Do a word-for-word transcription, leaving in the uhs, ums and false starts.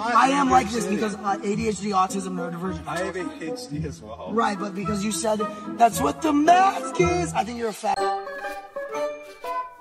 I am like this because uh, A D H D, autism, neurodivergent. I have A D H D as well. Right, but because you said that's what the mask is, I think you're a fat.